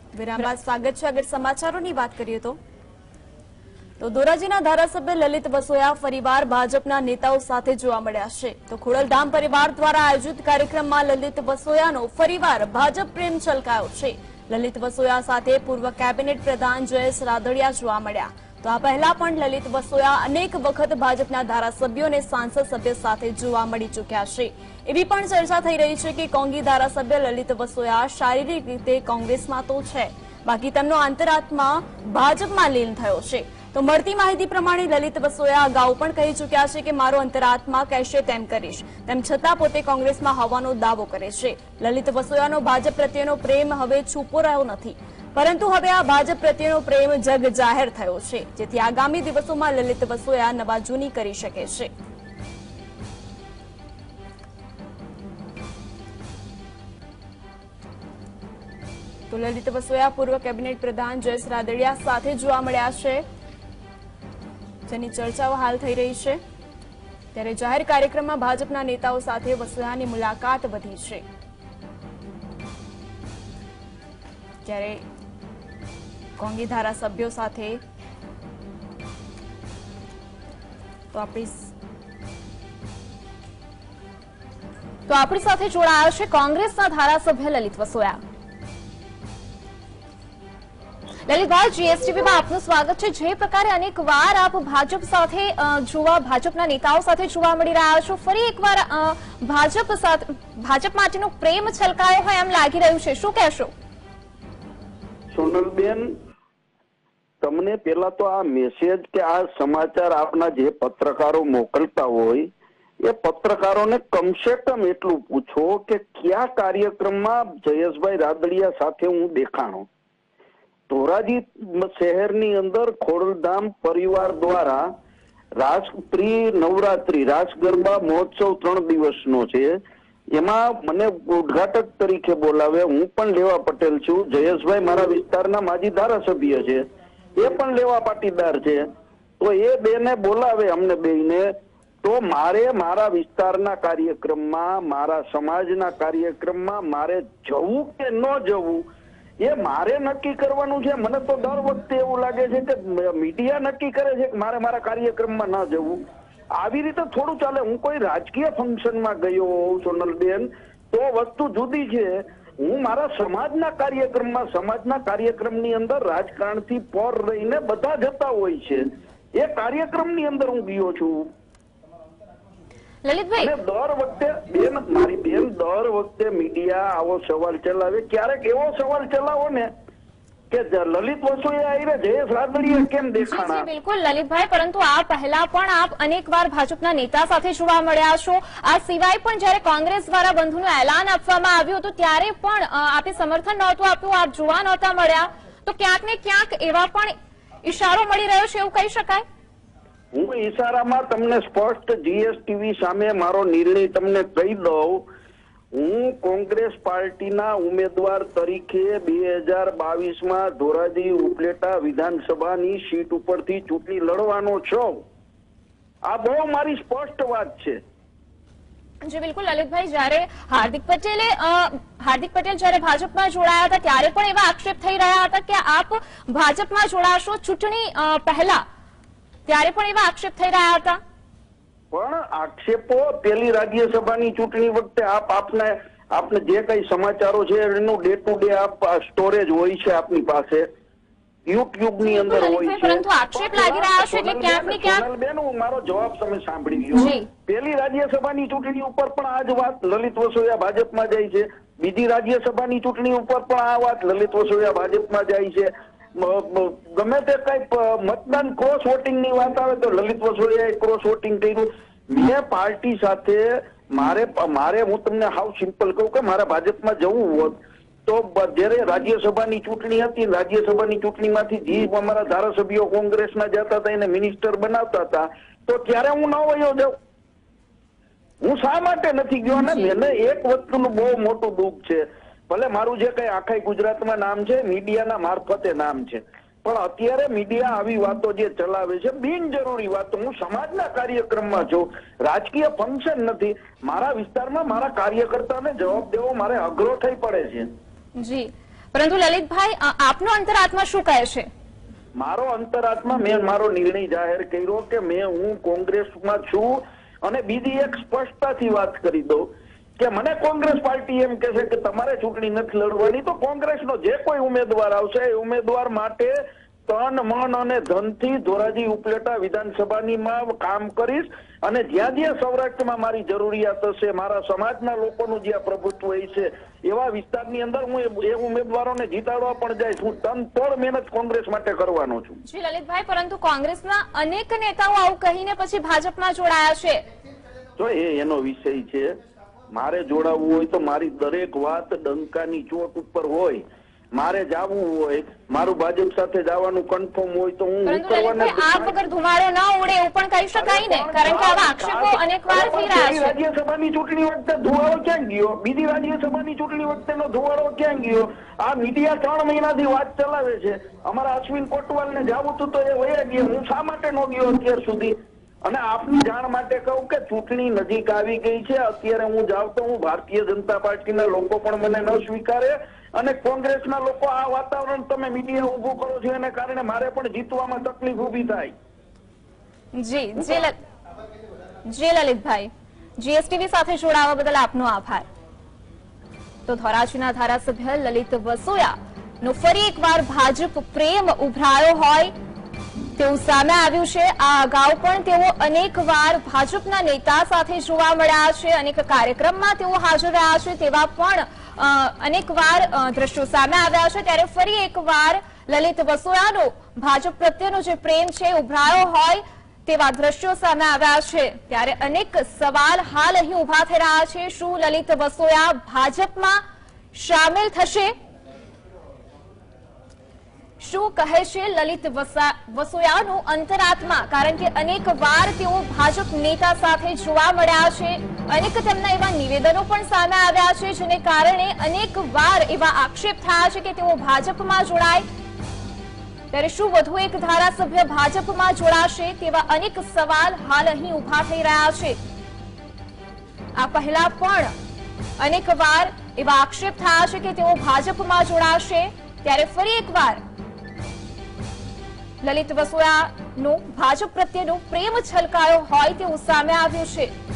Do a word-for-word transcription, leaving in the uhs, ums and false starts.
વિરામ બાદ સ્વાગત છે। અગર સમાચારોની વાત કરીએ તો તો ધોરાજીના ધારાસભ્ય લલિત વસોયા ફરીવાર ભાજપના નેતાઓ સાથે જોવા મળ્યા છે। તો ખોડલધામ પરિવાર દ્વારા આયોજિત કાર્યક્રમમાં લલિત વસોયાનો ફરીવાર ભાજપ પ્રેમ છલકાયો છે। લલિત વસોયા સાથે પૂર્વ કેબિનેટ પ્રધાન જયેશ રાદડિયા જોવા મળ્યા। તો આ પહેલા પણ લલિત વસોયા અનેક વખત ભાજપના ધારાસભ્યો અને સાંસદ સભ્ય સાથે જોવા મળી ચૂક્યા છે। એવી પણ ચર્ચા થઈ રહી છે કે કોંગી ધારાસભ્ય લલિત વસોયા શારીરિક રીતે કોંગ્રેસમાં તો છે, બાકી તેમનો અંતરાત્મા ભાજપમાં લીન થયો છે। તો મળતી માહિતી પ્રમાણે લલિત વસોયા અગાઉ પણ કહી ચૂક્યા છે કે મારો અંતરાત્મા કહેશે તેમ કરીશ, તેમ છતાં પોતે કોંગ્રેસમાં હોવાનો દાવો કરે છે। લલિત વસોયાનો ભાજપ પ્રત્યેનો પ્રેમ હવે છુપો રહ્યો નથી, પરંતુ હવે આ ભાજપ પ્રત્યેનો પ્રેમ જગ જાહેર થયો છે, જેથી આગામી દિવસોમાં લલિત વસોયા નવા જૂની કરી શકે છે। તો લલિત વસોયા પૂર્વ કેબિનેટ પ્રધાન જયેશ રાદડિયા સાથે જોવા મળ્યા છે, જેની ચર્ચાઓ હાલ થઈ રહી છે। ત્યારે જાહેર કાર્યક્રમમાં ભાજપના નેતાઓ સાથે વસોયાની મુલાકાત વધી છે। ત્યારે કોંગી ધારાસભ્યો સાથે તો આપણી તો આપણી સાથે જોડાયા છે કોંગ્રેસના ધારાસભ્ય લલિત વસોયા। લલિતભાઈ, જીએસટીવીમાં આપનું સ્વાગત છે। જે પ્રકારે અનેક વાર આપ ભાજપ સાથે જોવા ભાજપના નેતાઓ સાથે જોવા મળી રહ્યા છો, ફરી એકવાર ભાજપ સાથે ભાજપ માટેનો પ્રેમ છલકાયો હોય એમ લાગી રહ્યું છે, શું કહેશો? સોનલબેન, તમને પેલા તો આ મેસેજ કે આ સમાચાર આપના જે પત્રકારો મોકલતા હોય એ પત્રકારોને કમસે કમ એટલું પૂછો કે કયા કાર્યક્રમમાં જયેશભાઈ રાદડિયા સાથે હું દેખાણો। ધોરાજી શહેરની અંદર ખોડલધામ પરિવાર દ્વારા રાસ પ્રી નવરાત્રી રાસ ગરબા મહોત્સવ ત્રણ દિવસનો છે। એમાં મને ઉદઘાટક તરીકે બોલાવે, હું પણ લેવા પટેલ છું, જયેશભાઈ મારા વિસ્તારના માજી ધારાસભ્ય છે, એ પણ લેવા પાટીદાર છે। તો એ બેને બોલાવે અમને બેને, તો મારે મારા વિસ્તારના કાર્યક્રમમાં મારા સમાજના કાર્યક્રમમાં મારે જવું કે ન જવું એ મારે નક્કી કરવાનું છે। મને તો દર વખતે એવું લાગે છે કે મીડિયા નક્કી કરે છે કે મારે મારા કાર્યક્રમમાં ન જવું। આવી રીતે થોડું ચાલે। હું કોઈ રાજકીય ફંક્શનમાં ગયો હોઉં સોનલબેન તો વસ્તુ જુદી છે, હું મારા સમાજના કાર્યક્રમમાં સમાજના કાર્યક્રમની અંદર રાજકારણથી પર રહીને બધા જતા હોય છે, એ કાર્યક્રમની અંદર હું ગયો છું। લલિતભાઈ, દર વખતે બેન મારી બેન દર વખતે મીડિયા આવો સવાલ ચલાવે, ક્યારેક એવો સવાલ ચલાવો ને કે લલિત વસોયા આવીને જયેશ રાદડિયા કેમ દેખાણા? બિલકુલ લલિતભાઈ, પરંતુ આ પહેલા પણ આપ અનેકવાર ભાજપના નેતા સાથે જોવા મળ્યા છો। આ સિવાય પણ જયારે કોંગ્રેસ દ્વારા બંધનું એલાન આપવામાં આવ્યું હતું ત્યારે પણ આપે સમર્થન નહોતું આપ્યું, આપ જોવા નહોતા મળ્યા। તો ક્યાંક ને ક્યાંક એવા પણ ઇશારો મળી રહ્યો છે એવું કહી શકાય? હું ઈશારામાં તમને સ્પષ્ટ જીએસટીવી સામે મારો નિર્ણય તમને કહી દઉં। હું કોંગ્રેસ પાર્ટીના ઉમેદવાર તરીકે બે હજાર બાવીસ માં ધોરાજી ઉપલેટા વિધાનસભાની સીટ ઉપરથી ચૂંટણી લડવાનો છું। આ બહુ મારી સ્પષ્ટ વાત છે। જી બિલકુલ લલિતભાઈ, જયારે હાર્દિક પટેલે હાર્દિક પટેલ જયારે ભાજપમાં જોડાયા હતા ત્યારે પણ એવા આક્ષેપ થઈ રહ્યા હતા કે આપ ભાજપમાં જોડાશો ચૂંટણી પહેલા, ત્યારે પણ એવા આક્ષેપ થઈ રહ્યા હતા। પણ આક્ષેપો પેલી રાજ્યસભાની ચૂંટણી વખતે આપ આપને આપને જે કઈ સમાચારો છે એનું ડે ટુ ડે આપ સ્ટોરેજ હોય છે આપની પાસે, યુટ્યુબ ની અંદર હોય છે, પરંતુ આક્ષેપ લાગી રહ્યા છે એટલે ક્યાંક ને ક્યાંક બેન હું મારો જવાબ તમે સાંભળી લો। પેલી રાજ્યસભાની ચૂંટણી ઉપર પણ આ જ વાત લલિત વસોયા ભાજપમાં જાય છે, બીજી રાજ્યસભાની ચૂંટણી ઉપર પણ આ વાત લલિત વસોયા ભાજપમાં જાય છે। ગમે તે કઈ મતદાન ક્રોસ વોટિંગ ની વાત આવે તો લલિત વસોયાએ ક્રોસ વોટિંગ કર્યું। મેં પાર્ટી સાથે મારે મારે હું તમને હાવ સિમ્પલ કહું કે મારે ભાજપમાં જવું હોત તો જયારે રાજ્યસભાની ચૂંટણી હતી, રાજ્યસભાની ચૂંટણીમાંથી જે અમારા ધારાસભ્યો કોંગ્રેસના જતા હતા એને મિનિસ્ટર બનાવતા હતા, તો ત્યારે હું ન વયો જાઉં? હું શા માટે નથી ગયો? ને મને એક વસ્તુનું બહુ મોટું દુઃખ છે, ભલે મારું જે કઈ આખા ગુજરાતમાં નામ છે મીડિયાના મારફતે નામ છે, પણ અત્યારે મીડિયા આવી વાતો જે ચલાવે છે બિનજરૂરી વાતો। હું સમાજના કાર્યક્રમમાં છું, રાજકીય ફંક્શન નથી। મારા વિસ્તારમાં મારા કાર્યકર્તાને જવાબ દેવો મારે અઘરો થઈ પડે છે। જી પરંતુ લલિતભાઈ આપનો અંતરાત્મા શું કહે છે? મારો અંતરાત્મા, મેં મારો નિર્ણય જાહેર કર્યો કે મેં હું કોંગ્રેસમાં છું. અને બીજી એક સ્પષ્ટતાથી વાત કરી દઉં કે મને કોંગ્રેસ પાર્ટી એમ કહે છે કે તમારે ચૂંટણી નથી લડવાની, તો કોંગ્રેસનો જે કોઈ ઉમેદવાર આવશે એ ઉમેદવાર માટે તન મન અને ધનથી ધોરાજી ઉપલેટા વિધાનસભાની માં કામ કરીશ. અને જ્યાં જ્યાં સૌરાષ્ટ્રમાં મારી જરૂરિયાત હશે, મારા સમાજના લોકોનું જ્યાં પ્રભુત્વ છે એવા વિસ્તારની અંદર હું એ ઉમેદવારોને જીતાડવા પણ જઈશ. હું તનતોડ મહેનત કોંગ્રેસ માટે કરવાનો છું. જી લલિતભાઈ, પરંતુ કોંગ્રેસના અનેક નેતાઓ આવું કહીને પછી ભાજપમાં જોડાયા છે. તો એ એનો વિષય છે. મારે જોડાવવું હોય તો મારી દરેક વાત ડંકાની ચોટ ઉપર હોય. મારે જવું હોય, મારું ભાજપ સાથે જવાનું કન્ફર્મ હોય તો હું આગ વગર ધુમાડો ન ઉડે એવું પણ કહી શકાય ને, કારણ કે આવા આક્ષેપો અનેકવાર થઈ રહ્યા છે. રાજ્યસભાની ચૂંટણી વખતે ધુવાડો ક્યાં ગયો? બીજી રાજ્યસભાની ચૂંટણી વખતેનો ધુવાડો ક્યાં ગયો? આ મીડિયા ત્રણ મહિનાથી વાત ચલાવે છે. અમારા અશ્વિન કોટવાલ ને જવું હતું તો એ વયા ગયા. હું શા માટે ન ગયો અત્યાર સુધી? અને આપની જાણ માટે કહું કે ચૂંટણી નજીક આવી ગઈ છે. અત્યારે હું જાઉં તો હું ભારતીય જનતા પાર્ટીના લોકો પણ મને ન સ્વીકારે અને કોંગ્રેસના લોકો આ વાતાવરણ તમે મીડિયા ઉભું કરો છો એને કારણે મારે પણ જીતવામાં તકલીફ ઉભી થાય. જી જી જી લલિતભાઈ, જીએસટીવી સાથે જોડાવા બદલ આપનો આભાર. તો ધોરાજીના ધારાસભ્ય લલિત વસોયા નો ફરી એકવાર ભાજપ પ્રેમ ઉભરાયો હોય તેવું સામે આવ્યું છે. આ અગાઉ પણ તેઓ અનેક વાર ભાજપના નેતા સાથે જોવા મળ્યા છે, અનેક કાર્યક્રમમાં તેઓ હાજર રહ્યા છે, તેવા પણ અનેક વાર દ્રશ્યો સામે આવ્યા છે. ત્યારે ફરી એકવાર લલિત વસોયાનો ભાજપ પ્રત્યેનો જે પ્રેમ છે ઉભરાયો હોય તેવા દ્રશ્યો સામે આવ્યા છે. ત્યારે અનેક સવાલ હાલ અહીં ઉભા થઈ રહ્યા છે. શું લલિત વસોયા ભાજપમાં સામેલ થશે? શું કહે છે લલિત વસોયાનું અંતરાત્મા? કારણ કે અનેક વાર તેઓ ભાજપ નેતા સાથે જોવા મળ્યા છે, અનેક તેમના એવા નિવેદનો પણ સામે આવ્યા છે જેને કારણે અનેક વાર એવા આક્ષેપ થયા છે કે તેઓ ભાજપમાં જોડાય. ત્યારે શું વધુ એક ધારાસભ્ય ભાજપમાં જોડાશે તેવા અનેક સવાલ હાલ અહીં ઉભા થઈ રહ્યા છે. આ પહેલા પણ અનેક વાર એવા આક્ષેપ થયા છે કે તેઓ ભાજપમાં જોડાશે. ત્યારે ફરી એકવાર લલિત વસોયાનો ભાજપ પ્રત્યેનો પ્રેમ છલકાયો હોય તેવું સામે આવ્યું છે.